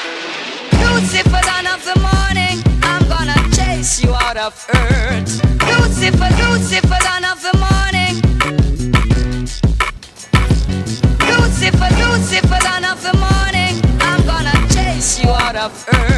Lucifer, dawn of the morning, I'm gonna chase you out of earth. Lucifer, Lucifer, dawn of the morning. Lucifer, Lucifer, dawn of the morning, I'm gonna chase you out of earth.